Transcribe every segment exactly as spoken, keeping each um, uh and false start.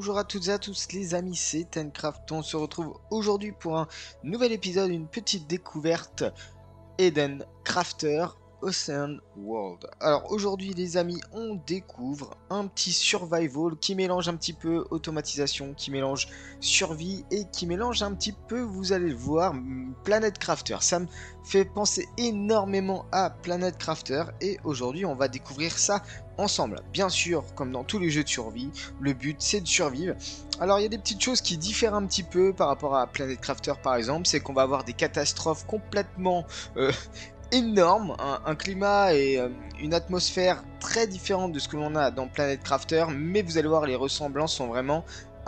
Bonjour à toutes et à tous les amis, c'est Tencraft. On se retrouve aujourd'hui pour un nouvel épisode, une petite découverte Eden Crafter Ocean World. Alors aujourd'hui les amis, on découvre un petit survival qui mélange un petit peu automatisation, qui mélange survie et qui mélange un petit peu, vous allez le voir, Planet Crafter. Ça me fait penser énormément à Planet Crafter et aujourd'hui on va découvrir ça ensemble. Bien sûr, comme dans tous les jeux de survie, le but c'est de survivre. Alors il y a des petites choses qui diffèrent un petit peu par rapport à Planet Crafter par exemple, c'est qu'on va avoir des catastrophes complètement euh, énormes, un, un climat et euh, une atmosphère très différente de ce que l'on a dans Planet Crafter, mais vous allez voir les ressemblances sont vraiment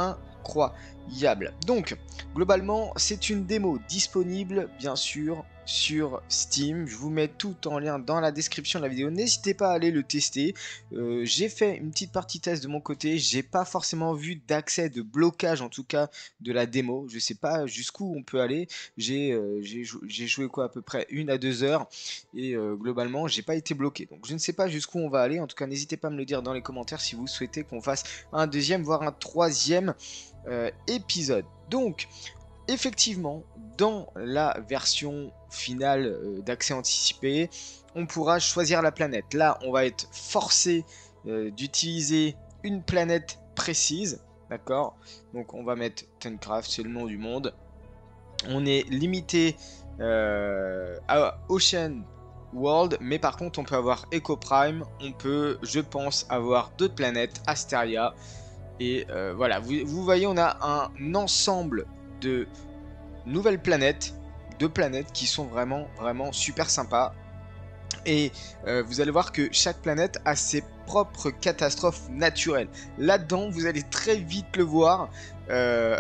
incroyables. Donc globalement c'est une démo disponible bien sûr sur Steam, je vous mets tout en lien dans la description de la vidéo, n'hésitez pas à aller le tester. euh, j'ai fait une petite partie test de mon côté, j'ai pas forcément vu d'accès, de blocage en tout cas de la démo, je sais pas jusqu'où on peut aller, j'ai euh, jou joué quoi à peu près une à deux heures et euh, globalement j'ai pas été bloqué, donc je ne sais pas jusqu'où on va aller, en tout cas n'hésitez pas à me le dire dans les commentaires si vous souhaitez qu'on fasse un deuxième voire un troisième euh, épisode. Donc effectivement, dans la version finale euh, d'accès anticipé, on pourra choisir la planète. Là, on va être forcé euh, d'utiliser une planète précise, d'accord? Donc, on va mettre Tencraft, c'est le nom du monde. On est limité euh, à Ocean World, mais par contre, on peut avoir Eco Prime. On peut, je pense, avoir d'autres planètes, Asteria. Et euh, voilà, vous, vous voyez, on a un ensemble de nouvelles planètes, deux planètes qui sont vraiment vraiment super sympas. Et euh, vous allez voir que chaque planète a ses propres catastrophes naturelles. Là-dedans, vous allez très vite le voir. Euh...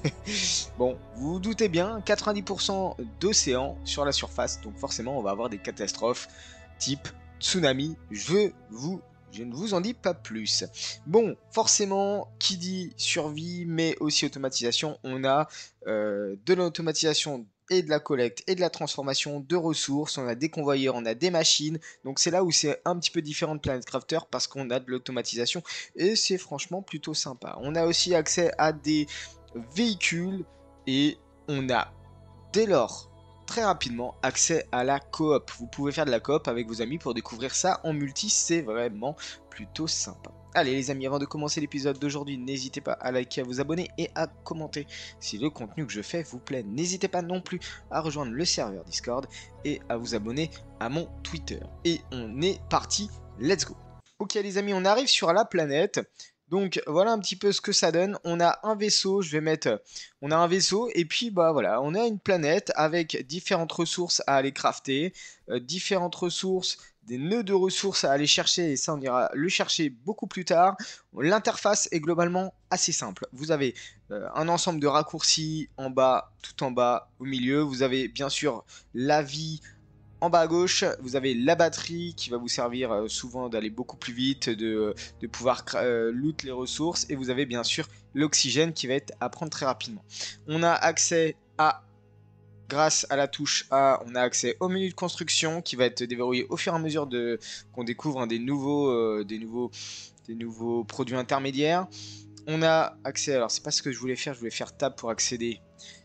bon, vous vous doutez bien, quatre-vingt-dix pour cent d'océan sur la surface, donc forcément, on va avoir des catastrophes type tsunami. Je vous Je ne vous en dis pas plus. Bon, forcément, qui dit survie, mais aussi automatisation, on a euh, de l'automatisation et de la collecte et de la transformation de ressources. On a des convoyeurs, on a des machines. Donc c'est là où c'est un petit peu différent de Planet Crafter parce qu'on a de l'automatisation et c'est franchement plutôt sympa. On a aussi accès à des véhicules et on a dès lors très rapidement accès à la coop. Vous pouvez faire de la coop avec vos amis pour découvrir ça en multi, c'est vraiment plutôt sympa. Allez les amis, avant de commencer l'épisode d'aujourd'hui, n'hésitez pas à liker, à vous abonner et à commenter si le contenu que je fais vous plaît. N'hésitez pas non plus à rejoindre le serveur Discord et à vous abonner à mon Twitter. Et on est parti, let's go. Ok les amis, on arrive sur la planète. Donc voilà un petit peu ce que ça donne. On a un vaisseau, je vais mettre, on a un vaisseau et puis bah voilà, on a une planète avec différentes ressources à aller crafter, euh, différentes ressources, des nœuds de ressources à aller chercher et ça on ira le chercher beaucoup plus tard. L'interface est globalement assez simple. Vous avez euh, un ensemble de raccourcis en bas, tout en bas, au milieu. Vous avez bien sûr la vie. En bas à gauche, vous avez la batterie qui va vous servir euh, souvent d'aller beaucoup plus vite, de, de pouvoir euh, loot les ressources. Et vous avez bien sûr l'oxygène qui va être à prendre très rapidement. On a accès à, grâce à la touche A, on a accès au menu de construction qui va être déverrouillé au fur et à mesure de, qu'on découvre hein, des, nouveaux, euh, des, nouveaux, des nouveaux produits intermédiaires. On a accès, alors c'est pas ce que je voulais faire, je voulais faire tab pour accéder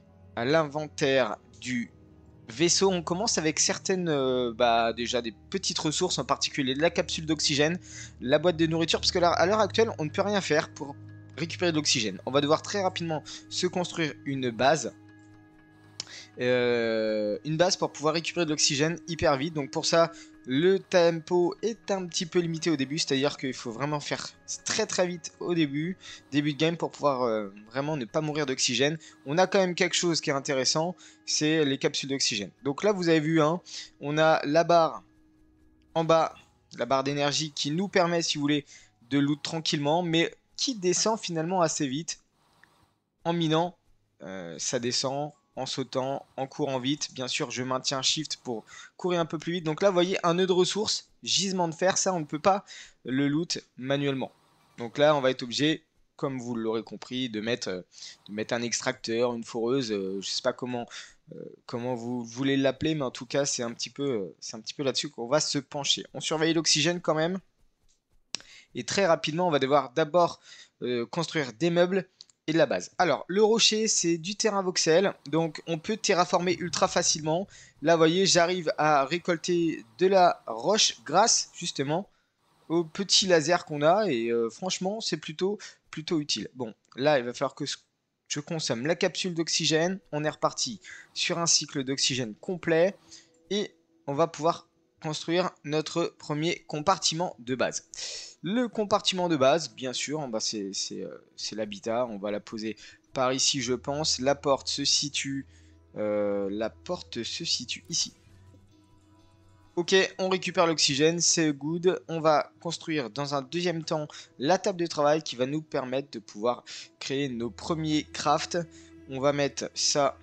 à l'inventaire du vaisseau. On commence avec certaines, euh, bah, déjà des petites ressources, en particulier la capsule d'oxygène, la boîte de nourriture, parce que là, à l'heure actuelle, on ne peut rien faire pour récupérer de l'oxygène. On va devoir très rapidement se construire une base. Euh, une base pour pouvoir récupérer de l'oxygène hyper vite. Donc pour ça, le tempo est un petit peu limité au début, c'est-à-dire qu'il faut vraiment faire très très vite au début, début de game pour pouvoir euh, vraiment ne pas mourir d'oxygène. On a quand même quelque chose qui est intéressant, c'est les capsules d'oxygène. Donc là vous avez vu, hein, on a la barre en bas, la barre d'énergie qui nous permet, si vous voulez, de loot tranquillement, mais qui descend finalement assez vite. En minant, euh, ça descend. En sautant, en courant vite. Bien sûr, je maintiens Shift pour courir un peu plus vite. Donc là, vous voyez, un nœud de ressources, gisement de fer, ça, on ne peut pas le loot manuellement. Donc là, on va être obligé, comme vous l'aurez compris, de mettre, de mettre un extracteur, une foreuse. Euh, je ne sais pas comment, euh, comment vous voulez l'appeler, mais en tout cas, c'est un petit peu, c'est un petit peu là-dessus qu'on va se pencher. On surveille l'oxygène quand même. Et très rapidement, on va devoir d'abord euh, construire des meubles et de la base. Alors, le rocher, c'est du terrain voxel, donc on peut terraformer ultra facilement. Là, vous voyez, j'arrive à récolter de la roche grâce, justement, au petit laser qu'on a, et euh, franchement, c'est plutôt, plutôt utile. Bon, là, il va falloir que je consomme la capsule d'oxygène. On est reparti sur un cycle d'oxygène complet, et on va pouvoir construire notre premier compartiment de base. Le compartiment de base, bien sûr, bah c'est euh, l'habitat. On va la poser par ici, je pense. La porte se situe, euh, la porte se situe ici. Ok, on récupère l'oxygène, c'est good. On va construire dans un deuxième temps la table de travail qui va nous permettre de pouvoir créer nos premiers crafts. On va mettre ça.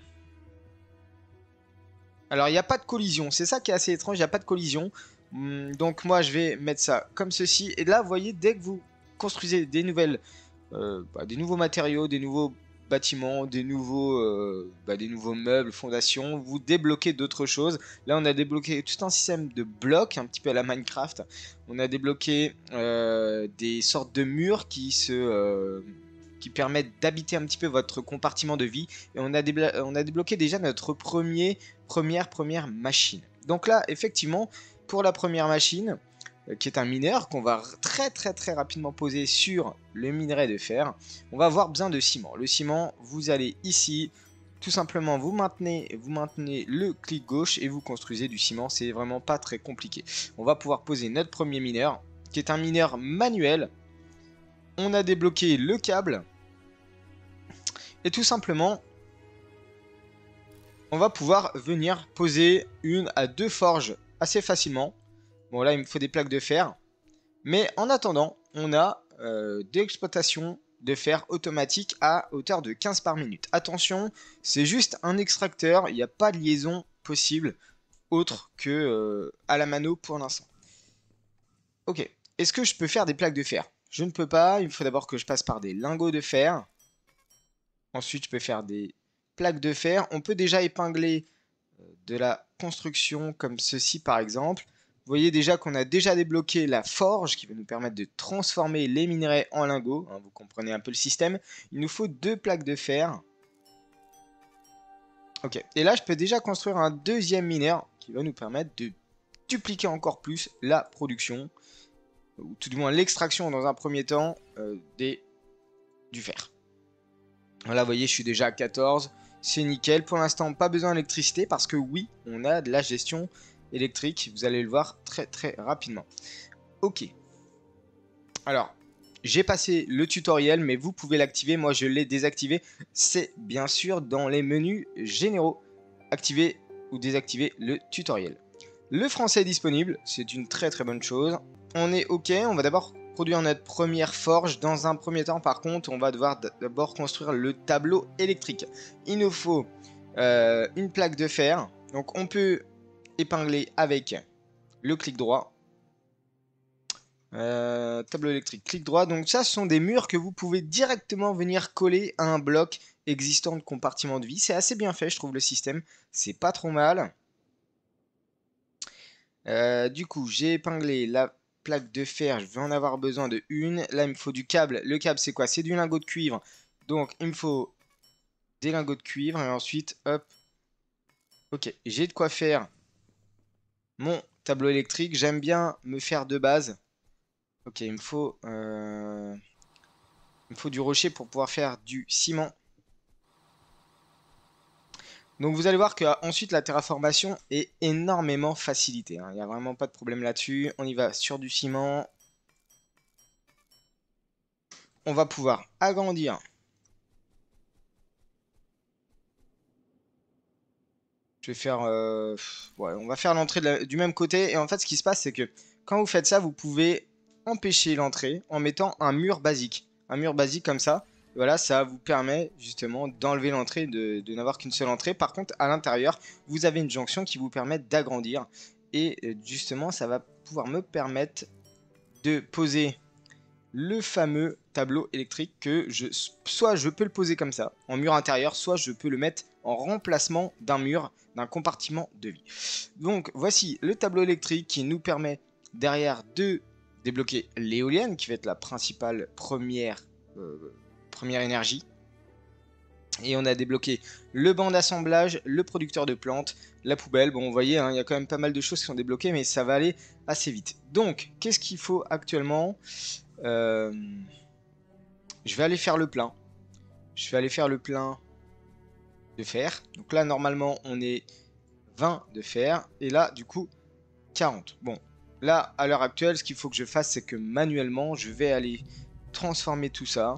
Alors, il n'y a pas de collision. C'est ça qui est assez étrange, il n'y a pas de collision. Donc, moi, je vais mettre ça comme ceci. Et là, vous voyez, dès que vous construisez des nouvelles, euh, bah, des nouveaux matériaux, des nouveaux bâtiments, des nouveaux, euh, bah, des nouveaux meubles, fondations, vous débloquez d'autres choses. Là, on a débloqué tout un système de blocs, un petit peu à la Minecraft. On a débloqué euh, des sortes de murs qui se... Euh, qui permettent d'habiter un petit peu votre compartiment de vie. Et on a, on a débloqué déjà notre premier, première, première machine. Donc là, effectivement, pour la première machine, euh, qui est un mineur, qu'on va très très très rapidement poser sur le minerai de fer, on va avoir besoin de ciment. Le ciment, vous allez ici, tout simplement vous maintenez, vous maintenez le clic gauche et vous construisez du ciment. C'est vraiment pas très compliqué. On va pouvoir poser notre premier mineur, qui est un mineur manuel. On a débloqué le câble. Et tout simplement, on va pouvoir venir poser une à deux forges assez facilement. Bon, là, il me faut des plaques de fer. Mais en attendant, on a euh, des exploitations de fer automatique à hauteur de quinze par minute. Attention, c'est juste un extracteur. Il n'y a pas de liaison possible autre que euh, à la mano pour l'instant. Ok. Est-ce que je peux faire des plaques de fer? Je ne peux pas. Il faut d'abord que je passe par des lingots de fer. Ensuite, je peux faire des plaques de fer. On peut déjà épingler de la construction comme ceci par exemple. Vous voyez déjà qu'on a déjà débloqué la forge qui va nous permettre de transformer les minerais en lingots. Vous comprenez un peu le système. Il nous faut deux plaques de fer. Ok. Et là, je peux déjà construire un deuxième mineur qui va nous permettre de dupliquer encore plus la production. Ou tout du moins l'extraction dans un premier temps euh, des... du fer. Là, vous voyez, je suis déjà à quatorze. C'est nickel. Pour l'instant, pas besoin d'électricité parce que oui, on a de la gestion électrique. Vous allez le voir très très rapidement. Ok. Alors, j'ai passé le tutoriel, mais vous pouvez l'activer. Moi, je l'ai désactivé. C'est bien sûr dans les menus généraux. Activer ou désactiver le tutoriel. Le français est disponible. C'est une très très bonne chose. On est ok. On va d'abord produire notre première forge. Dans un premier temps, par contre, on va devoir d'abord construire le tableau électrique. Il nous faut euh, une plaque de fer. Donc, on peut épingler avec le clic droit. Euh, tableau électrique, clic droit. Donc, ça, ce sont des murs que vous pouvez directement venir coller à un bloc existant de compartiment de vie. C'est assez bien fait, je trouve, le système. C'est pas trop mal. Euh, du coup, j'ai épinglé la plaque de fer, je vais en avoir besoin de une. Là, il me faut du câble. Le câble, c'est quoi? C'est du lingot de cuivre. Donc, il me faut des lingots de cuivre. Et ensuite, hop. Ok, j'ai de quoi faire mon tableau électrique. J'aime bien me faire de base. Ok, il me faut, euh... il me faut du rocher pour pouvoir faire du ciment. Donc, vous allez voir qu'ensuite, la terraformation est énormément facilitée. Hein. Il n'y a vraiment pas de problème là-dessus. On y va sur du ciment. On va pouvoir agrandir je vais faire euh, ouais, on va faire l'entrée du même côté et en fait ce qui se passe c'est que quand vous faites ça vous pouvez empêcher l'entrée en mettant un mur basique un mur basique comme ça voilà ça vous permet justement d'enlever l'entrée de, de n'avoir qu'une seule entrée. Par contre à l'intérieur vous avez une jonction qui vous permet d'agrandir et justement ça va pouvoir me permettre de poser le fameux tableau électrique que je, soit je peux le poser comme ça, en mur intérieur, soit je peux le mettre en remplacement d'un mur, d'un compartiment de vie. Donc voici le tableau électrique qui nous permet derrière de débloquer l'éolienne, qui va être la principale première euh, première énergie. Et on a débloqué le banc d'assemblage, le producteur de plantes, la poubelle. Bon, vous voyez, hein, il y a quand même pas mal de choses qui sont débloquées, mais ça va aller assez vite. Donc, qu'est-ce qu'il faut actuellement? euh, Je vais aller faire le plein. Je vais aller faire le plein de fer. Donc là, normalement, on est vingt de fer. Et là, du coup, quarante. Bon, là, à l'heure actuelle, ce qu'il faut que je fasse, c'est que manuellement, je vais aller transformer tout ça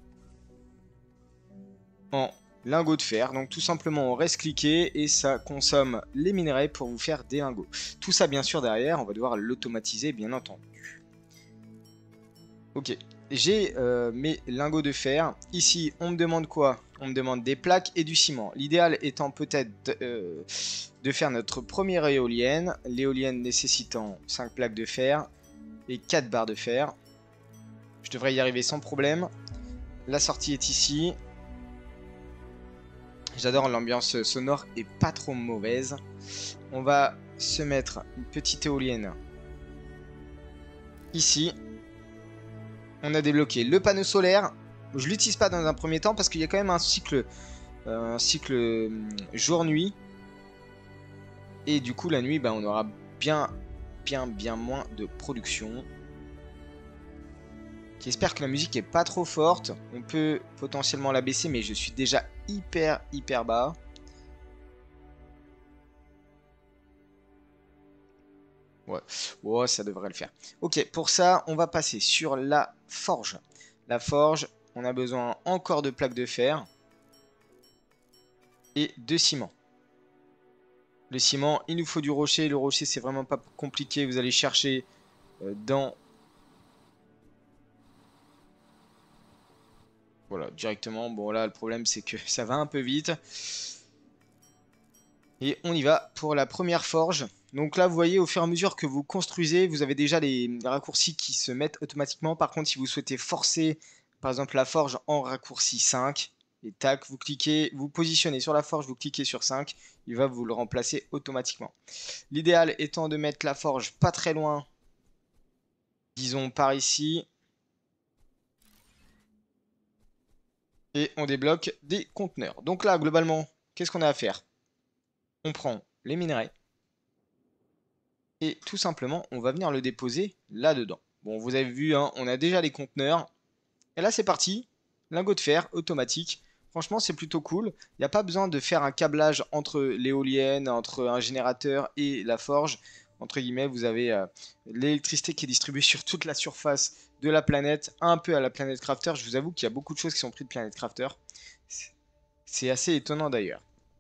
en lingots de fer. Donc tout simplement on reste cliqué et ça consomme les minerais pour vous faire des lingots. Tout ça bien sûr derrière on va devoir l'automatiser bien entendu. Ok, j'ai euh, mes lingots de fer. Ici on me demande quoi? On me demande des plaques et du ciment. L'idéal étant peut-être de, euh, de faire notre première éolienne. L'éolienne nécessitant cinq plaques de fer et quatre barres de fer. Je devrais y arriver sans problème. La sortie est ici. J'adore, l'ambiance sonore est pas trop mauvaise. On va se mettre une petite éolienne ici. On a débloqué le panneau solaire. Je l'utilise pas dans un premier temps parce qu'il y a quand même un cycle, euh, un cycle jour-nuit. Et du coup la nuit, bah, on aura bien, bien, bien moins de production. J'espère que la musique est pas trop forte. On peut potentiellement la baisser, mais je suis déjà hyper, hyper bas. Ouais. Ouais, ça devrait le faire. Ok, pour ça, on va passer sur la forge. La forge, on a besoin encore de plaques de fer et de ciment. Le ciment, il nous faut du rocher. Le rocher, c'est vraiment pas compliqué. Vous allez chercher euh, dans... Voilà, directement. Bon, là, le problème, c'est que ça va un peu vite. Et on y va pour la première forge. Donc là, vous voyez, au fur et à mesure que vous construisez, vous avez déjà les raccourcis qui se mettent automatiquement. Par contre, si vous souhaitez forcer, par exemple, la forge en raccourci cinq, et tac, vous cliquez, vous positionnez sur la forge, vous cliquez sur cinq, il va vous le remplacer automatiquement. L'idéal étant de mettre la forge pas très loin, disons par ici. Et on débloque des conteneurs. Donc là, globalement, qu'est-ce qu'on a à faire? On prend les minerais. Et tout simplement, on va venir le déposer là-dedans. Bon, vous avez vu, hein, on a déjà les conteneurs. Et là, c'est parti. Lingot de fer automatique. Franchement, c'est plutôt cool. Il n'y a pas besoin de faire un câblage entre l'éolienne, entre un générateur et la forge. Entre guillemets, vous avez euh, l'électricité qui est distribuée sur toute la surface de la planète, un peu à la planète Crafter. Je vous avoue qu'il y a beaucoup de choses qui sont prises de planète Crafter. C'est assez étonnant d'ailleurs.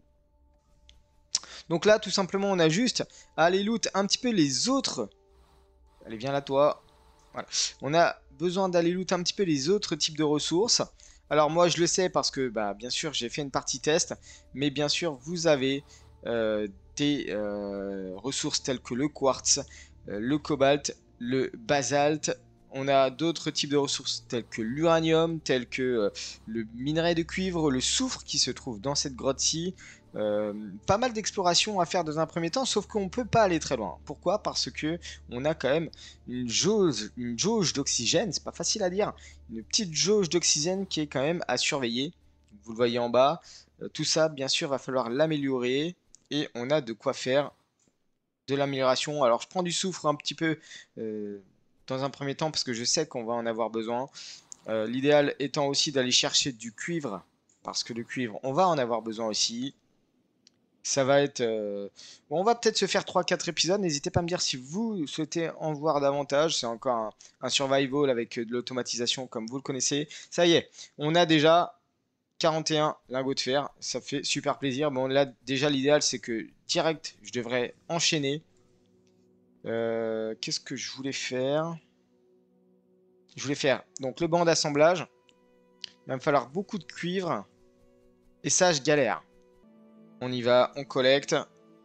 Donc là, tout simplement, on a juste à aller loot un petit peu les autres. Allez, viens là, toi. Voilà. On a besoin d'aller loot un petit peu les autres types de ressources. Alors moi, je le sais parce que, bah, bien sûr, j'ai fait une partie test. Mais bien sûr, vous avez euh, des euh, ressources telles que le quartz, euh, le cobalt, le basalte. On a d'autres types de ressources telles que l'uranium, telles que euh, le minerai de cuivre, le soufre qui se trouve dans cette grotte-ci. Euh, pas mal d'exploration à faire dans un premier temps, sauf qu'on peut pas aller très loin. Pourquoi? Parce que on a quand même une jauge, une jauge d'oxygène, c'est pas facile à dire, une petite jauge d'oxygène qui est quand même à surveiller. Vous le voyez en bas. Euh, tout ça, bien sûr, va falloir l'améliorer et on a de quoi faire de l'amélioration. Alors, je prends du soufre un petit peu euh, dans un premier temps parce que je sais qu'on va en avoir besoin. Euh, L'idéal étant aussi d'aller chercher du cuivre parce que le cuivre, on va en avoir besoin aussi. Ça va être... euh, Bon, on va peut-être se faire trois quatre épisodes. N'hésitez pas à me dire si vous souhaitez en voir davantage. C'est encore un, un survival avec de l'automatisation comme vous le connaissez. Ça y est, on a déjà quarante et un lingots de fer. Ça fait super plaisir. Bon, là, déjà, l'idéal, c'est que direct, je devrais enchaîner. Euh, Qu'est-ce que je voulais faire? Je voulais faire donc le banc d'assemblage. Il va me falloir beaucoup de cuivre. Et ça, je galère. On y va, on collecte.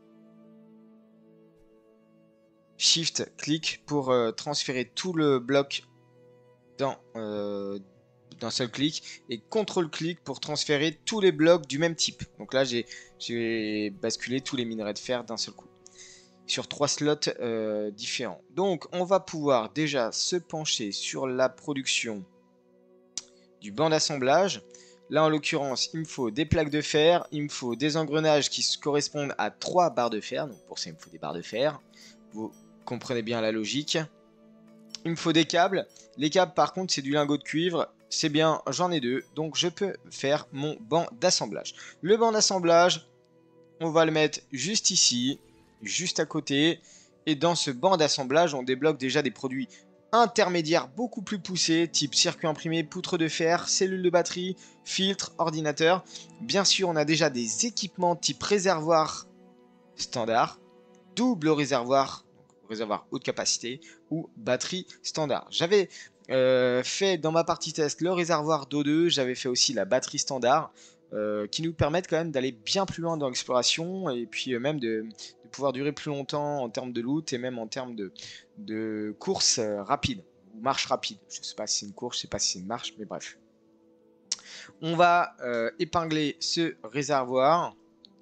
Shift, clic pour euh, transférer tout le bloc dans euh, d'un seul clic. Et contrôle clic pour transférer tous les blocs du même type. Donc là, j'ai basculé tous les minerais de fer d'un seul coup. Sur trois slots euh, différents. Donc, on va pouvoir déjà se pencher sur la production du banc d'assemblage. Là, en l'occurrence, il me faut des plaques de fer, il me faut des engrenages qui correspondent à trois barres de fer. Donc pour ça, il me faut des barres de fer. Vous comprenez bien la logique. Il me faut des câbles. Les câbles, par contre, c'est du lingot de cuivre. C'est bien, j'en ai deux. Donc je peux faire mon banc d'assemblage. Le banc d'assemblage, on va le mettre juste ici, juste à côté. Et dans ce banc d'assemblage, on débloque déjà des produits intermédiaires beaucoup plus poussés, type circuit imprimé, poutre de fer, cellule de batterie, filtre, ordinateur. Bien sûr, on a déjà des équipements type réservoir standard, double réservoir, donc réservoir haute capacité, ou batterie standard. J'avais euh, fait dans ma partie test le réservoir d'O deux, j'avais fait aussi la batterie standard, euh, qui nous permettent quand même d'aller bien plus loin dans l'exploration, et puis euh, même de, de pouvoir durer plus longtemps en termes de loot, et même en termes de, de course euh, rapide, ou marche rapide. Je ne sais pas si c'est une course, je ne sais pas si c'est une marche, mais bref. On va euh, épingler ce réservoir.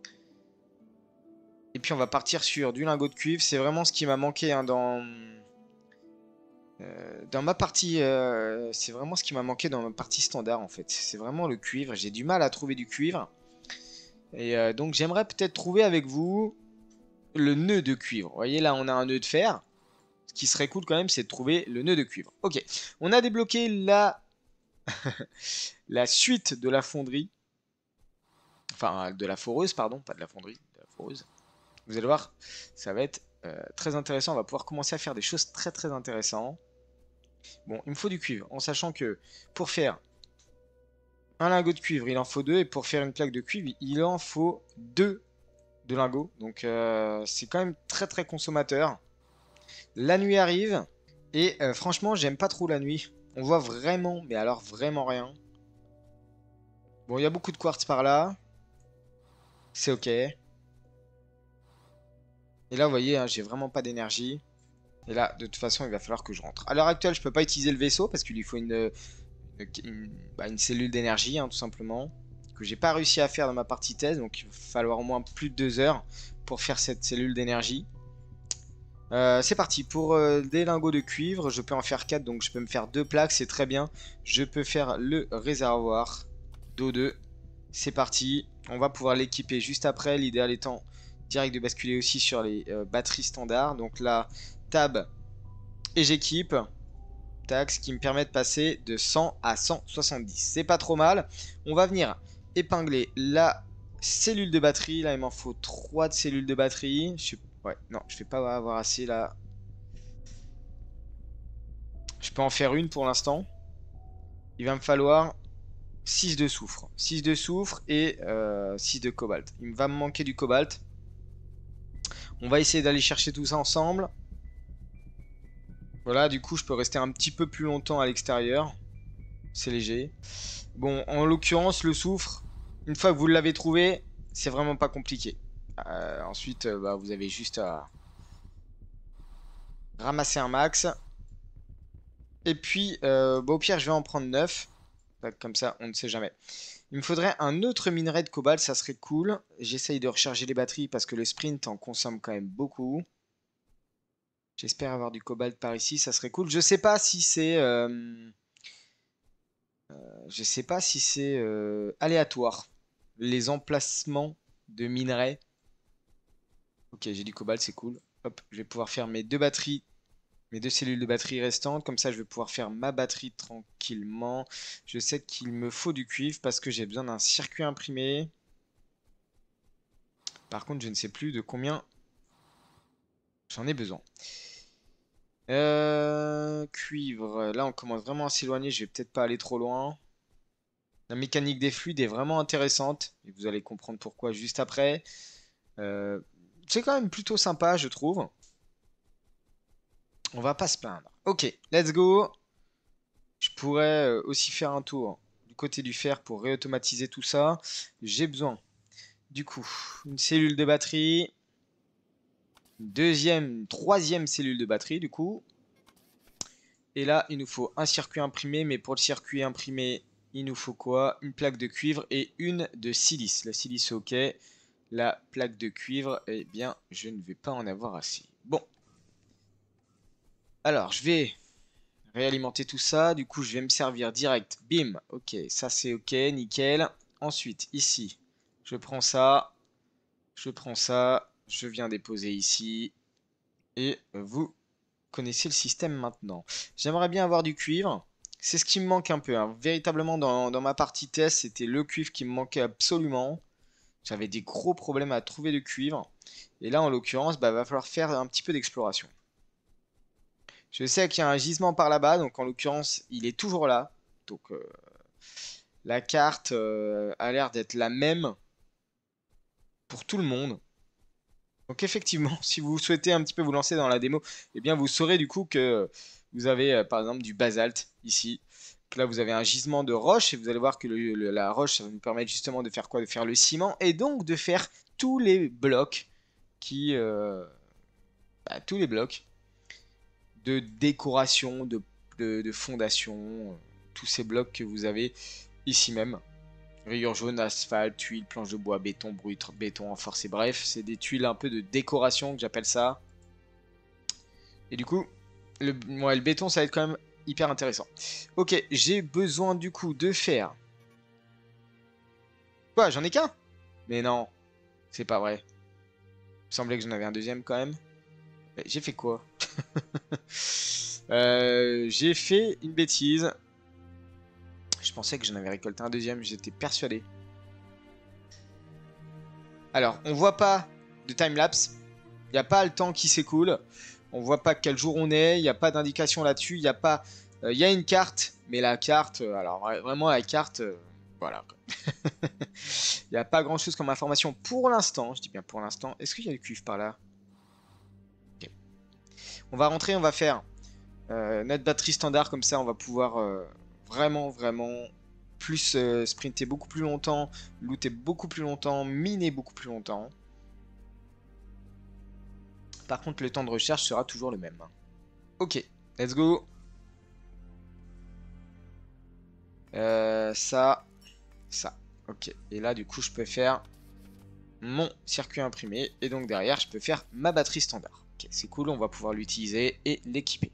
Et puis on va partir sur du lingot de cuivre. C'est vraiment ce qui m'a manqué hein, dans... Euh, dans ma partie... Euh, c'est vraiment ce qui m'a manqué dans ma partie standard en fait. C'est vraiment le cuivre. J'ai du mal à trouver du cuivre. Et euh, donc j'aimerais peut-être trouver avec vous le nœud de cuivre. Vous voyez là on a un nœud de fer. Ce qui serait cool quand même c'est de trouver le nœud de cuivre. Ok. On a débloqué la... la suite de la fonderie. Enfin de la foreuse pardon. Pas de la fonderie. De la foreuse. Vous allez voir, ça va être euh, très intéressant. On va pouvoir commencer à faire des choses très très intéressantes. Bon, il me faut du cuivre, en sachant que pour faire un lingot de cuivre, il en faut deux. Et pour faire une plaque de cuivre, il en faut deux de lingots. Donc euh, c'est quand même très très consommateur. La nuit arrive. Et euh, franchement, j'aime pas trop la nuit. On voit vraiment, mais alors vraiment rien. Bon, il y a beaucoup de quartz par là. C'est ok. Et là, vous voyez, hein, j'ai vraiment pas d'énergie. Et là, de toute façon, il va falloir que je rentre. À l'heure actuelle, je peux pas utiliser le vaisseau parce qu'il lui faut une, une, une, bah, une cellule d'énergie, hein, tout simplement. Que j'ai pas réussi à faire dans ma partie thèse. Donc, il va falloir au moins plus de deux heures pour faire cette cellule d'énergie. Euh, c'est parti. Pour euh, des lingots de cuivre, je peux en faire quatre. Donc, je peux me faire deux plaques. C'est très bien. Je peux faire le réservoir d'O deux. C'est parti. On va pouvoir l'équiper juste après. L'idéal étant direct de basculer aussi sur les euh, batteries standards. Donc là, tab et j'équipe. Tac, ce qui me permet de passer de cent à cent soixante-dix. C'est pas trop mal. On va venir épingler la cellule de batterie. Là, il m'en faut trois de cellules de batterie. Je suis... Ouais, non, je vais pas avoir assez là. Je peux en faire une pour l'instant. Il va me falloir six de soufre. six de soufre et euh, six de cobalt. Il va me manquer du cobalt. On va essayer d'aller chercher tout ça ensemble. Voilà, du coup, je peux rester un petit peu plus longtemps à l'extérieur. C'est léger. Bon, en l'occurrence, le soufre, une fois que vous l'avez trouvé, c'est vraiment pas compliqué. Euh, ensuite, euh, bah, vous avez juste à ramasser un max. Et puis, euh, bah, au pire, je vais en prendre neuf. Comme ça, on ne sait jamais. Il me faudrait un autre minerai de cobalt, ça serait cool. J'essaye de recharger les batteries parce que le sprint en consomme quand même beaucoup. J'espère avoir du cobalt par ici, ça serait cool. Je sais pas si c'est... Euh... Euh, je sais pas si c'est euh, aléatoire. Les emplacements de minerais. Ok, j'ai du cobalt, c'est cool. Hop, je vais pouvoir faire mes deux batteries, mes deux cellules de batterie restantes. Comme ça, je vais pouvoir faire ma batterie tranquillement. Je sais qu'il me faut du cuivre parce que j'ai besoin d'un circuit imprimé. Par contre, je ne sais plus de combien j'en ai besoin. Euh, cuivre. Là, on commence vraiment à s'éloigner. Je vais peut-être pas aller trop loin. La mécanique des fluides est vraiment intéressante. Et vous allez comprendre pourquoi juste après. Euh, c'est quand même plutôt sympa, je trouve. On va pas se plaindre. Ok, let's go. Je pourrais euh, aussi faire un tour du côté du fer pour réautomatiser tout ça. J'ai besoin, du coup, une cellule de batterie. Une deuxième, une troisième cellule de batterie, du coup. Et là, il nous faut un circuit imprimé. Mais pour le circuit imprimé, il nous faut quoi? Une plaque de cuivre et une de silice. La silice, ok. La plaque de cuivre, eh bien, je ne vais pas en avoir assez. Bon. Alors, je vais réalimenter tout ça. Du coup, je vais me servir direct. Bim. Ok, ça c'est ok, nickel. Ensuite, ici, je prends ça. Je prends ça. Je viens déposer ici. Et vous connaissez le système maintenant. J'aimerais bien avoir du cuivre. C'est ce qui me manque un peu, hein. Véritablement, dans, dans ma partie test, c'était le cuivre qui me manquait absolument. J'avais des gros problèmes à trouver du cuivre. Et là, en l'occurrence, bah, va falloir faire un petit peu d'exploration. Je sais qu'il y a un gisement par là-bas, donc en l'occurrence, il est toujours là. Donc euh, la carte euh, a l'air d'être la même pour tout le monde. Donc effectivement, si vous souhaitez un petit peu vous lancer dans la démo, eh bien vous saurez du coup que vous avez euh, par exemple du basalte ici. Que là vous avez un gisement de roche et vous allez voir que le- le- la roche ça va nous permettre justement de faire quoi? De faire le ciment et donc de faire tous les blocs qui... euh, bah, tous les blocs de décoration, de, de, de fondation, euh, tous ces blocs que vous avez ici même. Rayures jaunes, asphalte, tuiles, planches de bois, béton, brut, béton renforcé, bref, c'est des tuiles un peu de décoration que j'appelle ça. Et du coup, le, ouais, le béton, ça va être quand même hyper intéressant. Ok, j'ai besoin du coup de faire... Quoi, j'en ai qu'un? Mais non, c'est pas vrai. Il me semblait que j'en avais un deuxième quand même. J'ai fait quoi? euh, J'ai fait une bêtise. Je pensais que j'en avais récolté un deuxième, j'étais persuadé. Alors, on voit pas de timelapse. Il n'y a pas le temps qui s'écoule. On voit pas quel jour on est. Il n'y a pas d'indication là-dessus. Il y a pas. Il euh, y a une carte, mais la carte. Euh, alors vraiment la carte. Euh, voilà. Il n'y a pas grand-chose comme information pour l'instant. Je dis bien pour l'instant. Est-ce qu'il y a du cuivre par là? Okay. On va rentrer. On va faire euh, notre batterie standard comme ça. On va pouvoir euh, vraiment, vraiment plus euh, sprinter beaucoup plus longtemps, looter beaucoup plus longtemps, miner beaucoup plus longtemps. Par contre, le temps de recherche sera toujours le même. Ok, let's go. Euh, ça, ça. Ok, et là, du coup, je peux faire mon circuit imprimé. Et donc, derrière, je peux faire ma batterie standard. Ok, c'est cool, on va pouvoir l'utiliser et l'équiper.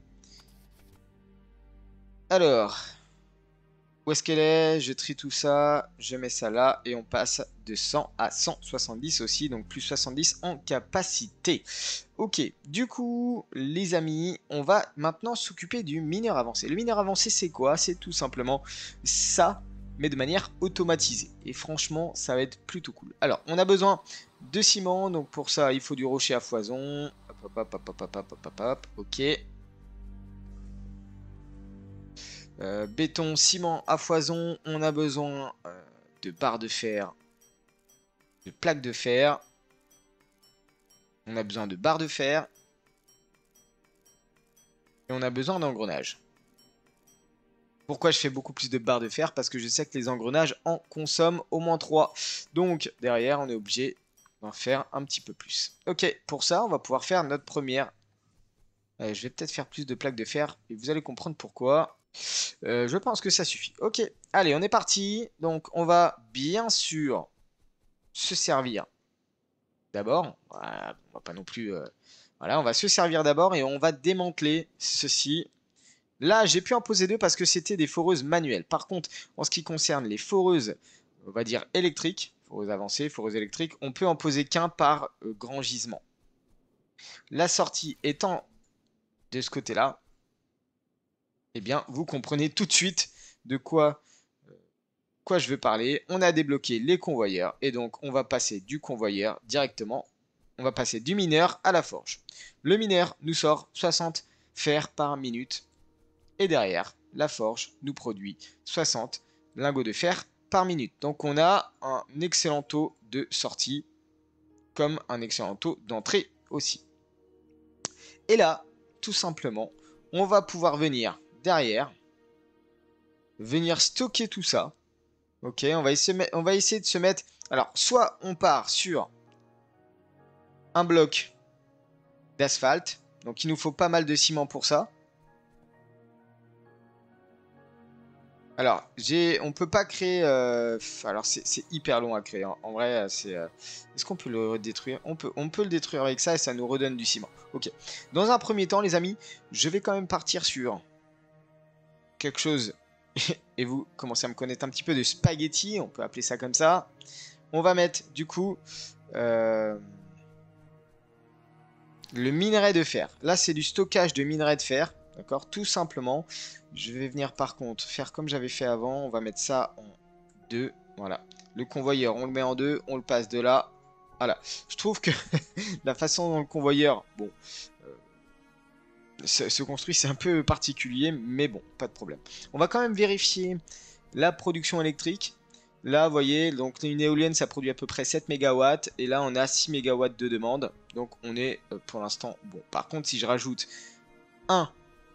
Alors, où est-ce qu'elle est? Je trie tout ça, je mets ça là, et on passe de cent à cent soixante-dix aussi, donc plus soixante-dix en capacité. Ok, du coup, les amis, on va maintenant s'occuper du mineur avancé. Le mineur avancé, c'est quoi? C'est tout simplement ça, mais de manière automatisée. Et franchement, ça va être plutôt cool. Alors, on a besoin de ciment, donc pour ça, il faut du rocher à foison. Hop, hop, hop, hop, hop, hop, hop, hop, hop. Ok. Euh, béton, ciment à foison, on a besoin euh, de barres de fer, de plaques de fer, on a besoin de barres de fer, et on a besoin d'engrenages. Pourquoi je fais beaucoup plus de barres de fer? Parce que je sais que les engrenages en consomment au moins trois. Donc derrière, on est obligé d'en faire un petit peu plus. Ok, pour ça, on va pouvoir faire notre première. Euh, je vais peut-être faire plus de plaques de fer, et vous allez comprendre pourquoi. Euh, je pense que ça suffit. Ok, allez, on est parti. Donc, on va bien sûr se servir d'abord. Voilà, on va pas non plus... euh, Voilà, on va se servir d'abord et on va démanteler ceci. Là, j'ai pu en poser deux parce que c'était des foreuses manuelles. Par contre, en ce qui concerne les foreuses, on va dire électriques, foreuses avancées, foreuses électriques, on peut en poser qu'un par euh, grand gisement. La sortie étant de ce côté-là, eh bien, vous comprenez tout de suite de quoi, quoi je veux parler. On a débloqué les convoyeurs et donc on va passer du convoyeur directement. On va passer du mineur à la forge. Le mineur nous sort soixante fer par minute et derrière, la forge nous produit soixante lingots de fer par minute. Donc on a un excellent taux de sortie comme un excellent taux d'entrée aussi. Et là, tout simplement, on va pouvoir venir derrière, venir stocker tout ça. Ok, on va essayer, on va essayer de se mettre... Alors, soit on part sur un bloc d'asphalte, donc il nous faut pas mal de ciment pour ça. Alors, j'ai, on peut pas créer... Euh, alors, c'est hyper long à créer. En, en vrai, c'est... Euh, est-ce qu'on peut le détruire? on peut, on peut le détruire avec ça et ça nous redonne du ciment. Ok. Dans un premier temps, les amis, je vais quand même partir sur quelque chose, et vous commencez à me connaître un petit peu, de spaghetti, on peut appeler ça comme ça. On va mettre du coup euh, le minerai de fer. Là, c'est du stockage de minerai de fer, d'accord, tout simplement. Je vais venir par contre faire comme j'avais fait avant. On va mettre ça en deux, voilà. Le convoyeur, on le met en deux, on le passe de là. Voilà. Je trouve que la façon dont le convoyeur, bon, euh, se, se construit, c'est un peu particulier, mais bon, pas de problème. On va quand même vérifier la production électrique. Là, vous voyez, donc une éolienne, ça produit à peu près sept mégawatts. Et là, on a six mégawatts de demande. Donc, on est euh, pour l'instant bon. Par contre, si je rajoute un,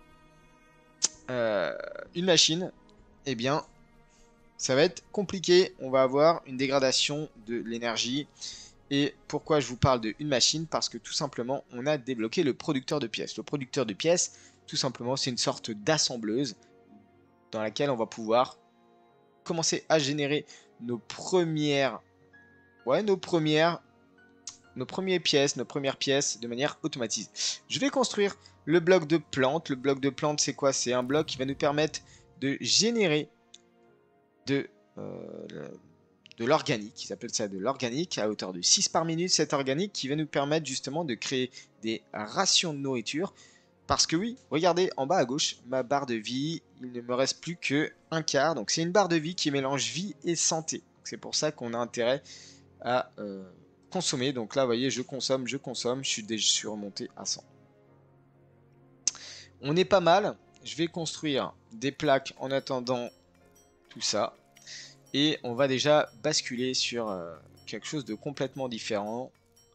euh, une machine, eh bien, ça va être compliqué. On va avoir une dégradation de l'énergie. Et pourquoi je vous parle d'une machine? Parce que tout simplement, on a débloqué le producteur de pièces. Le producteur de pièces, tout simplement, c'est une sorte d'assembleuse dans laquelle on va pouvoir commencer à générer nos premières, ouais, nos premières, nos premières pièces, nos premières pièces de manière automatisée. Je vais construire le bloc de plante. Le bloc de plante, c'est quoi? C'est un bloc qui va nous permettre de générer de, euh, de l'organique. Ils appellent ça de l'organique à hauteur de six par minute. Cet organique qui va nous permettre justement de créer des rations de nourriture. Parce que oui, regardez en bas à gauche, ma barre de vie, il ne me reste plus que un quart. Donc c'est une barre de vie qui mélange vie et santé. C'est pour ça qu'on a intérêt à euh, consommer. Donc là, vous voyez, je consomme, je consomme, je suis déjà remonté à cent. On est pas mal. Je vais construire des plaques en attendant tout ça. Et on va déjà basculer sur euh, quelque chose de complètement différent.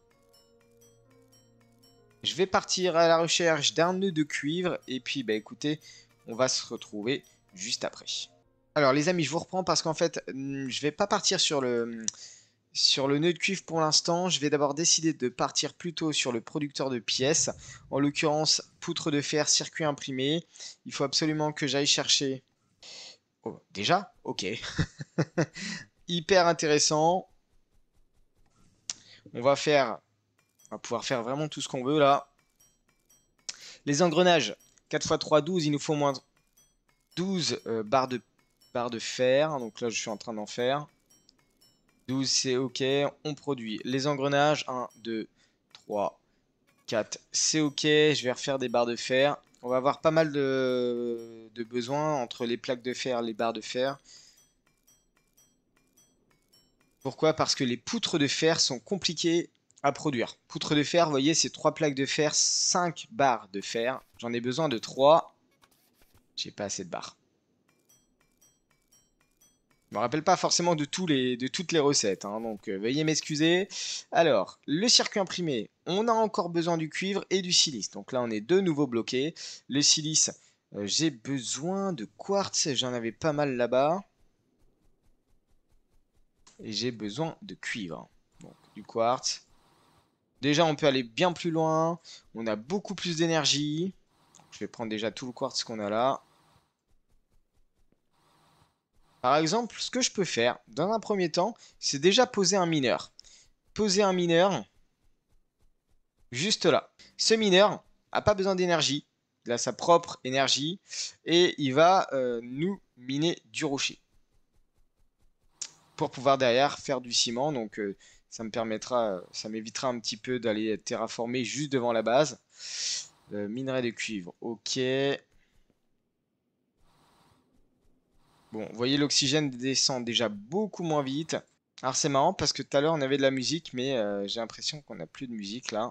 Je vais partir à la recherche d'un nœud de cuivre. Et puis, bah écoutez, on va se retrouver juste après. Alors les amis, je vous reprends parce qu'en fait, je vais pas partir sur le, sur le nœud de cuivre pour l'instant. Je vais d'abord décider de partir plutôt sur le producteur de pièces. En l'occurrence, poutre de fer, circuit imprimé. Il faut absolument que j'aille chercher... Oh, déjà? Ok. Hyper intéressant. On va faire... On va pouvoir faire vraiment tout ce qu'on veut là. Les engrenages, quatre fois trois, douze. Il nous faut au moins douze euh, barres, de, barres de fer. Donc là, je suis en train d'en faire. douze, c'est OK. On produit les engrenages. un, deux, trois, quatre. C'est OK. Je vais refaire des barres de fer. On va avoir pas mal de, de besoins entre les plaques de fer et les barres de fer. Pourquoi? Parce que les poutres de fer sont compliquées à produire. Poutre de fer, vous voyez, c'est trois plaques de fer, cinq barres de fer. J'en ai besoin de trois. J'ai pas assez de barres. Je me rappelle pas forcément de, tous les, de toutes les recettes, hein, donc euh, veuillez m'excuser. Alors, le circuit imprimé, on a encore besoin du cuivre et du silice. Donc là, on est de nouveau bloqué. Le silice, euh, j'ai besoin de quartz, j'en avais pas mal là-bas. Et j'ai besoin de cuivre. Donc, du quartz. Déjà, on peut aller bien plus loin. On a beaucoup plus d'énergie. Je vais prendre déjà tout le quartz qu'on a là. Par exemple, ce que je peux faire, dans un premier temps, c'est déjà poser un mineur. Poser un mineur, juste là. Ce mineur n'a pas besoin d'énergie. Il a sa propre énergie. Et il va euh, nous miner du rocher. Pour pouvoir derrière faire du ciment. Donc euh, ça me permettra, ça m'évitera un petit peu d'aller terraformer juste devant la base. Le minerai de cuivre, ok. Bon, vous voyez, l'oxygène descend déjà beaucoup moins vite. Alors c'est marrant parce que tout à l'heure on avait de la musique, mais euh, j'ai l'impression qu'on n'a plus de musique là.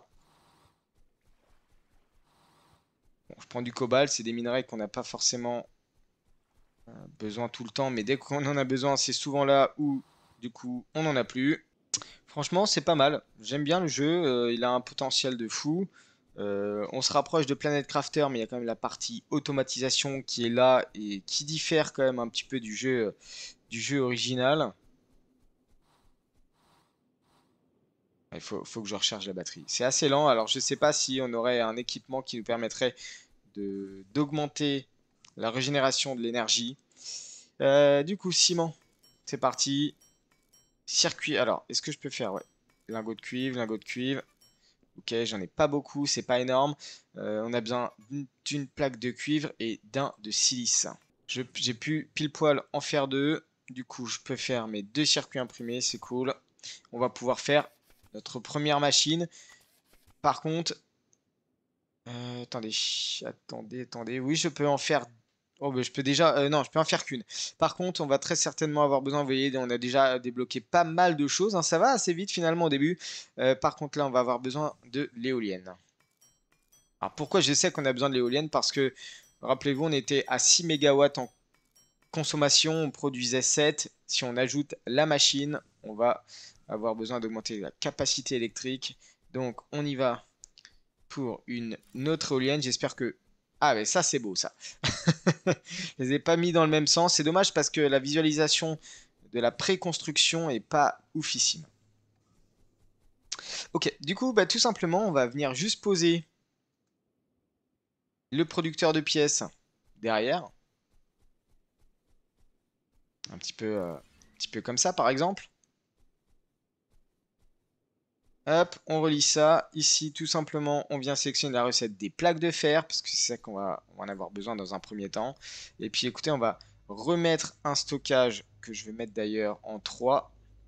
Bon, je prends du cobalt, c'est des minerais qu'on n'a pas forcément euh, besoin tout le temps, mais dès qu'on en a besoin, c'est souvent là où du coup on n'en a plus. Franchement, c'est pas mal. J'aime bien le jeu, euh, il a un potentiel de fou. Euh, on se rapproche de Planet Crafter, mais il y a quand même la partie automatisation qui est là et qui diffère quand même un petit peu du jeu, euh, du jeu original. Il faut, faut que je recharge la batterie. C'est assez lent, alors je sais pas si on aurait un équipement qui nous permettrait de d'augmenter la régénération de l'énergie. Euh, du coup, ciment, c'est parti. Circuit, alors, est-ce que je peux faire? Ouais. Lingot de cuivre, lingot de cuivre. Ok, j'en ai pas beaucoup, c'est pas énorme. Euh, on a besoin d'une plaque de cuivre et d'un de silice. J'ai pu pile poil en faire deux. Du coup, je peux faire mes deux circuits imprimés, c'est cool. On va pouvoir faire notre première machine. Par contre, euh, attendez, attendez, attendez. Oui, je peux en faire. Oh, ben, je peux déjà. Euh, non, je peux en faire qu'une. Par contre, on va très certainement avoir besoin. Vous voyez, on a déjà débloqué pas mal de choses, hein. Ça va assez vite finalement au début. Euh, par contre, là, on va avoir besoin de l'éolienne. Alors, pourquoi je sais qu'on a besoin de l'éolienne? Parce que, rappelez-vous, on était à six mégawatts en consommation, on produisait sept. Si on ajoute la machine, on va avoir besoin d'augmenter la capacité électrique. Donc, on y va pour une autre éolienne. J'espère que... Ah, mais ça, c'est beau, ça. Je les ai pas mis dans le même sens. C'est dommage parce que la visualisation de la pré-construction est pas oufissime. Ok, du coup, bah, tout simplement, on va venir juste poser le producteur de pièces derrière. Un petit peu, euh, un petit peu comme ça, par exemple. Hop, on relie ça. Ici, tout simplement, on vient sélectionner la recette des plaques de fer, parce que c'est ça qu'on va, on va en avoir besoin dans un premier temps. Et puis, écoutez, on va remettre un stockage que je vais mettre d'ailleurs en trois.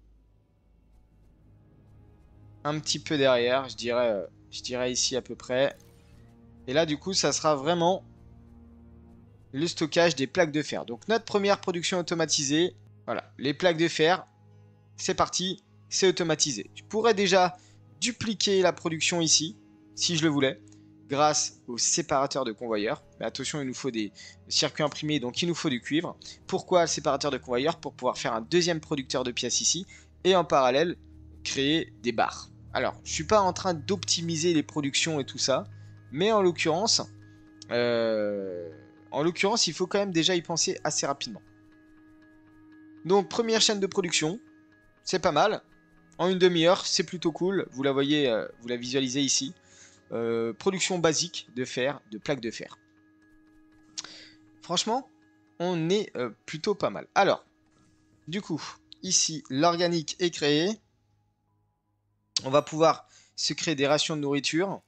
Un petit peu derrière, je dirais, euh, je dirais ici à peu près. Et là, du coup, ça sera vraiment le stockage des plaques de fer. Donc, notre première production automatisée. Voilà, les plaques de fer, c'est parti, c'est automatisé. Je pourrais déjà dupliquer la production ici, si je le voulais, grâce au séparateur de convoyeur. Mais attention, il nous faut des circuits imprimés, donc il nous faut du cuivre. Pourquoi le séparateur de convoyeur? Pour pouvoir faire un deuxième producteur de pièces ici, et en parallèle, créer des barres. Alors, je ne suis pas en train d'optimiser les productions et tout ça, mais en l'occurrence, euh, en l'occurrence, il faut quand même déjà y penser assez rapidement. Donc, première chaîne de production, c'est pas mal. En une demi-heure, c'est plutôt cool. Vous la voyez, euh, vous la visualisez ici. Euh, production basique de fer, de plaques de fer. Franchement, on est euh, plutôt pas mal. Alors, du coup, ici, l'organique est créé. On va pouvoir se créer des rations de nourriture.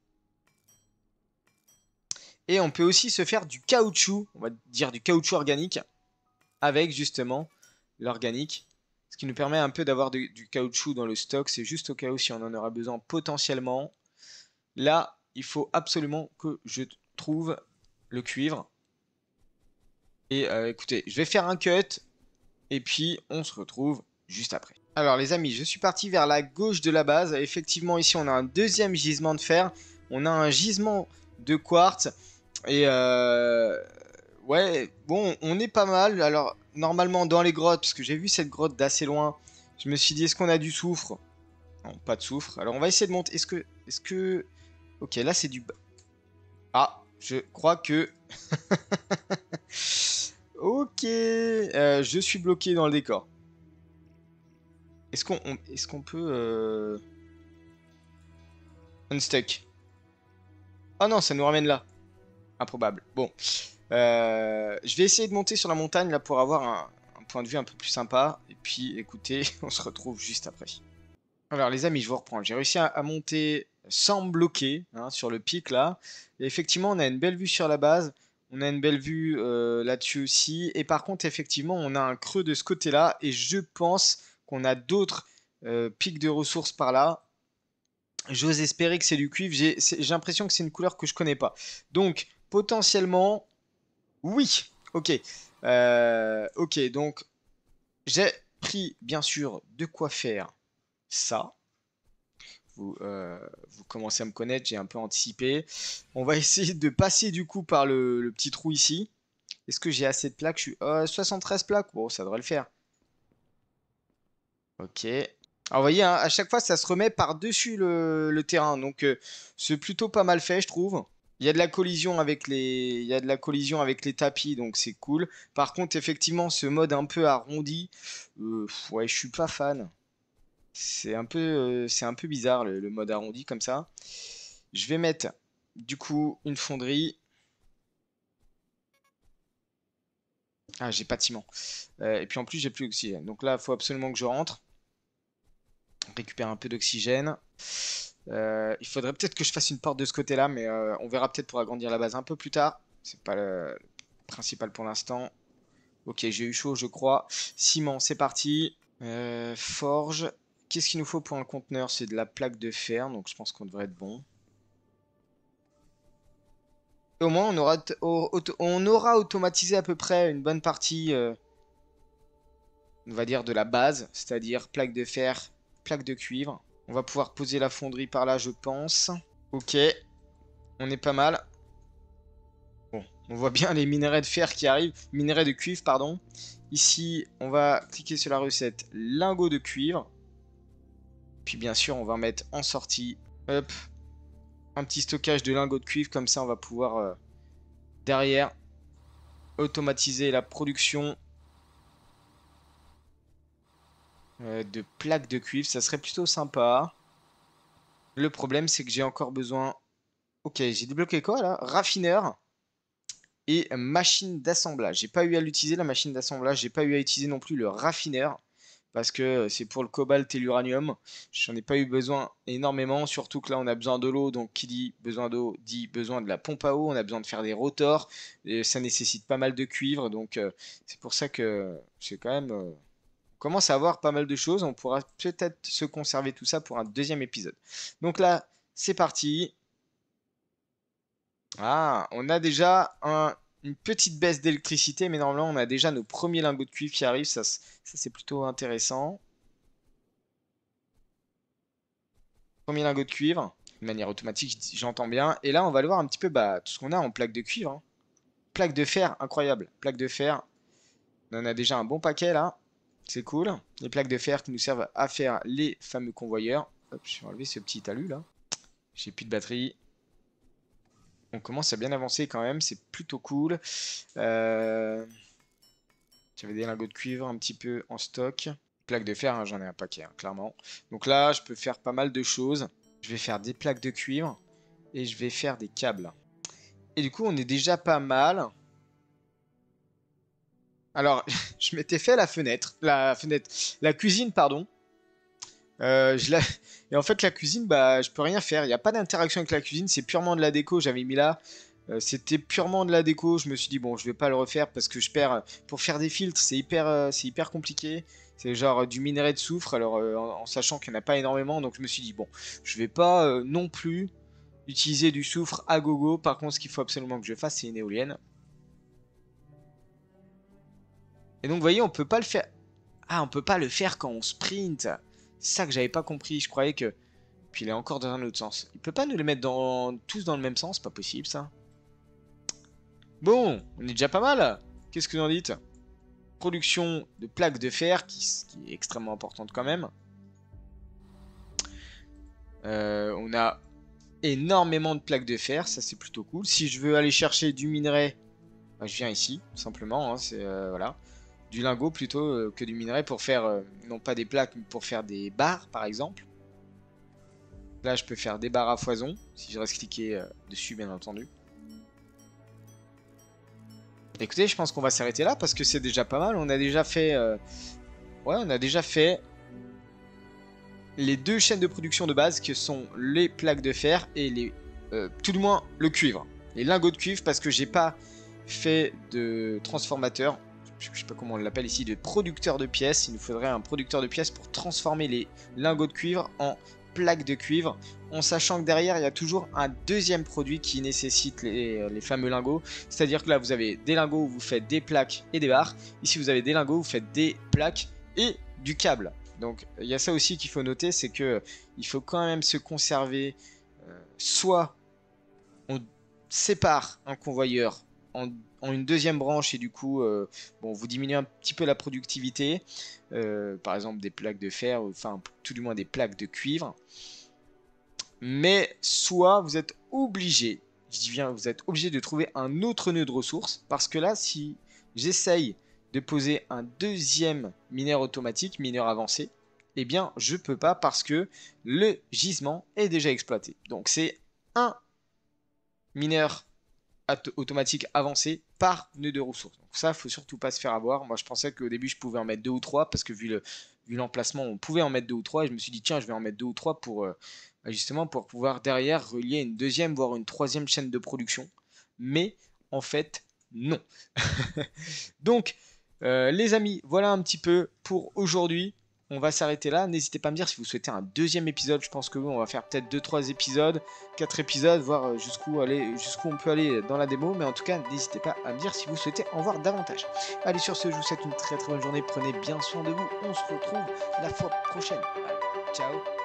Et on peut aussi se faire du caoutchouc, on va dire du caoutchouc organique, avec justement l'organique. Ce qui nous permet un peu d'avoir du caoutchouc dans le stock. C'est juste au cas où si on en aura besoin potentiellement. Là, il faut absolument que je trouve le cuivre. Et euh, écoutez, je vais faire un cut. Et puis, on se retrouve juste après. Alors les amis, je suis parti vers la gauche de la base. Effectivement, ici, on a un deuxième gisement de fer. On a un gisement de quartz. Et euh, ouais, bon, on est pas mal. Alors, normalement, dans les grottes, parce que j'ai vu cette grotte d'assez loin, je me suis dit, est-ce qu'on a du soufre? Non, pas de soufre. Alors, on va essayer de monter. Est-ce que... Est-ce que... Ok, là, c'est du... Ah, je crois que... Ok, euh, je suis bloqué dans le décor. Est-ce qu'on est-ce qu'on peut... Euh... Unstuck. Oh non, ça nous ramène là. Improbable. Bon. Euh, je vais essayer de monter sur la montagne là pour avoir un, un point de vue un peu plus sympa. Et puis écoutez, on se retrouve juste après. Alors les amis, je vous reprends. J'ai réussi à, à monter sans me bloquer hein, sur le pic là. Et effectivement, on a une belle vue sur la base. On a une belle vue euh, là-dessus aussi. Et par contre, effectivement, on a un creux de ce côté-là. Et je pense qu'on a d'autres euh, pics de ressources par là. J'ose espérer que c'est du cuivre. J'ai l'impression que c'est une couleur que je connais pas. Donc, potentiellement, oui. Ok. Euh, ok, donc, j'ai pris, bien sûr, de quoi faire ça. Vous, euh, vous commencez à me connaître, j'ai un peu anticipé. On va essayer de passer du coup par le, le petit trou ici. Est-ce que j'ai assez de plaques? Je suis euh, soixante-treize plaques. Bon, ça devrait le faire. Ok. Alors, vous voyez, hein, à chaque fois, ça se remet par-dessus le, le terrain. Donc, euh, c'est plutôt pas mal fait, je trouve. Il y a de la collision avec les, il y a de la collision avec les tapis, donc c'est cool. Par contre, effectivement, ce mode un peu arrondi, euh, ouais, je suis pas fan. C'est un peu, euh, c'est un peu bizarre le, le mode arrondi comme ça. Je vais mettre du coup une fonderie. Ah, j'ai pas de ciment. Euh, et puis en plus, j'ai plus d'oxygène. Donc là, il faut absolument que je rentre. Récupère un peu d'oxygène. Euh, il faudrait peut-être que je fasse une porte de ce côté-là, mais euh, on verra peut-être pour agrandir la base un peu plus tard. C'est pas le... principal pour l'instant. Ok, j'ai eu chaud, je crois. Ciment, c'est parti. Euh, forge. Qu'est-ce qu'il nous faut pour un conteneur? C'est de la plaque de fer, donc je pense qu'on devrait être bon. Et au moins, on aura, auto on aura automatisé à peu près une bonne partie, euh, on va dire, de la base, c'est-à-dire plaque de fer, plaque de cuivre. On va pouvoir poser la fonderie par là, je pense. Ok, on est pas mal. Bon, on voit bien les minerais de fer qui arrivent, minerais de cuivre, pardon. Ici, on va cliquer sur la recette lingot de cuivre. Puis bien sûr, on va mettre en sortie, hop, un petit stockage de lingots de cuivre. Comme ça, on va pouvoir, euh, derrière, automatiser la production euh, de plaques de cuivre. Ça serait plutôt sympa. Le problème, c'est que j'ai encore besoin... Ok, j'ai débloqué quoi, là? Raffineur et machine d'assemblage. J'ai pas eu à l'utiliser, la machine d'assemblage. J'ai pas eu à utiliser non plus le raffineur. Parce que c'est pour le cobalt et l'uranium. J'en ai pas eu besoin énormément, surtout que là on a besoin de l'eau, donc qui dit besoin d'eau dit besoin de la pompe à eau, on a besoin de faire des rotors, et ça nécessite pas mal de cuivre, donc euh, c'est pour ça que c'est quand même... euh, on commence à avoir pas mal de choses, on pourra peut-être se conserver tout ça pour un deuxième épisode. Donc là, c'est parti. Ah, on a déjà un, une petite baisse d'électricité, mais normalement on a déjà nos premiers lingots de cuivre qui arrivent, ça, ça c'est plutôt intéressant. Premier lingot de cuivre, de manière automatique, j'entends bien. Et là, on va le voir un petit peu bah, tout ce qu'on a en plaque de cuivre. Hein. Plaque de fer, incroyable. Plaque de fer, on en a déjà un bon paquet là. C'est cool. Les plaques de fer qui nous servent à faire les fameux convoyeurs. Hop, je vais enlever ce petit talus là. J'ai plus de batterie. On commence à bien avancer quand même, c'est plutôt cool. Euh... J'avais des lingots de cuivre un petit peu en stock. Plaques de fer, hein, j'en ai un paquet, hein, clairement. Donc là, je peux faire pas mal de choses. Je vais faire des plaques de cuivre et je vais faire des câbles. Et du coup, on est déjà pas mal. Alors, je m'étais fait la fenêtre, la fenêtre, la cuisine, pardon. Euh, je la... Et en fait, la cuisine, bah, je peux rien faire. Il n'y a pas d'interaction avec la cuisine, c'est purement de la déco. J'avais mis là, euh, c'était purement de la déco. Je me suis dit, bon, je vais pas le refaire parce que je perds. Pour faire des filtres, c'est hyper, euh, c'est hyper compliqué. C'est genre euh, du minerai de soufre, alors euh, en, en sachant qu'il n'y en a pas énormément. Donc je me suis dit, bon, je vais pas euh, non plus utiliser du soufre à gogo. Par contre, ce qu'il faut absolument que je fasse, c'est une éolienne. Et donc, vous voyez, on peut pas le faire. Ah, on peut pas le faire quand on sprint. C'est ça que j'avais pas compris. Je croyais que. Puis il est encore dans un autre sens. Il peut pas nous les mettre dans... tous dans le même sens. Pas possible, ça. Bon, on est déjà pas mal. Qu'est-ce que vous en dites? Production de plaques de fer, qui, qui est extrêmement importante quand même. Euh, on a énormément de plaques de fer. Ça, c'est plutôt cool. Si je veux aller chercher du minerai, bah, je viens ici, simplement. Hein, c'est euh, voilà. Du lingot plutôt euh, que du minerai pour faire, euh, non pas des plaques, mais pour faire des barres par exemple. Là, je peux faire des barres à foison, si je reste cliqué euh, dessus, bien entendu. Écoutez, je pense qu'on va s'arrêter là parce que c'est déjà pas mal. On a déjà fait, euh... ouais, on a déjà fait les deux chaînes de production de base que sont les plaques de fer et les, euh, tout du moins le cuivre, les lingots de cuivre parce que j'ai pas fait de transformateur. Je sais pas comment on l'appelle ici, de producteur de pièces. Il nous faudrait un producteur de pièces pour transformer les lingots de cuivre en plaques de cuivre, en sachant que derrière il y a toujours un deuxième produit qui nécessite les, les fameux lingots. C'est-à-dire que là vous avez des lingots où vous faites des plaques et des barres. Ici vous avez des lingots où vous faites des plaques et du câble. Donc il y a ça aussi qu'il faut noter, c'est que il faut quand même se conserver. Euh, soit on sépare un convoyeur en, en une deuxième branche et du coup, euh, bon, vous diminuez un petit peu la productivité. Euh, par exemple, des plaques de fer, enfin, tout du moins des plaques de cuivre. Mais soit vous êtes obligé, je dis bien, vous êtes obligé de trouver un autre nœud de ressources. Parce que là, si j'essaye de poser un deuxième mineur automatique, mineur avancé, eh bien, je peux pas parce que le gisement est déjà exploité. Donc, c'est un mineur automatique avancé par nœud de ressources. Donc ça, faut surtout pas se faire avoir. Moi, je pensais qu'au début, je pouvais en mettre deux ou trois parce que vu le vu l'emplacement, on pouvait en mettre deux ou trois. Et je me suis dit, tiens, je vais en mettre deux ou trois pour euh, justement pour pouvoir derrière relier une deuxième, voire une troisième chaîne de production. Mais en fait, non. Donc, euh, les amis, voilà un petit peu pour aujourd'hui. On va s'arrêter là. N'hésitez pas à me dire si vous souhaitez un deuxième épisode. Je pense que oui, on va faire peut-être deux trois épisodes, quatre épisodes, voir jusqu'où aller, jusqu'où on peut aller dans la démo. Mais en tout cas, n'hésitez pas à me dire si vous souhaitez en voir davantage. Allez, sur ce, je vous souhaite une très très bonne journée. Prenez bien soin de vous. On se retrouve la fois prochaine. Allez, ciao.